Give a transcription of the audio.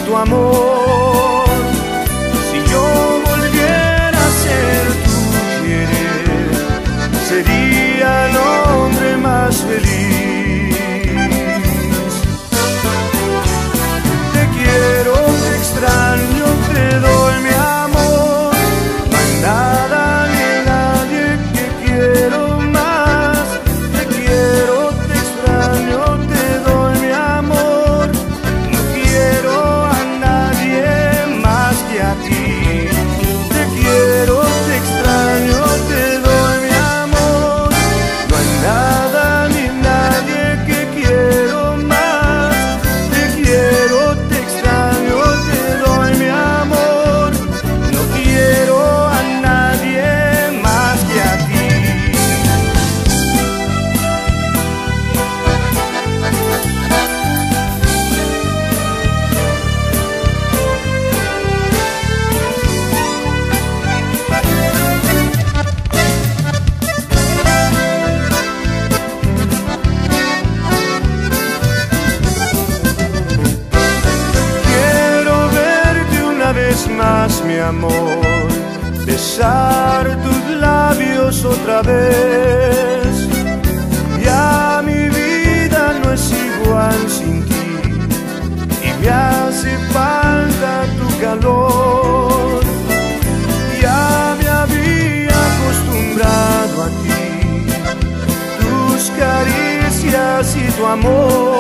tu amor. Si yo volviera a ser tu querer, sería el hombre más feliz. Te quiero, te extraño, te doy mi amor. No hay nada ni nadie que quiero más. Te quiero, te extraño, te doy mi amor. No quiero a nadie más que a ti. Te quiero, te extraño, te doy mi amor. No hay nada ni nadie que quiero más. Te quiero, te extraño, te doy mi amor. No quiero a nadie más que a ti. Quiero verte una vez más, mi amor, besar tus labios otra vez. Ya mi vida no es igual sin ti y me hace falta tu calor. Ya me había acostumbrado a ti, tus caricias y tu amor.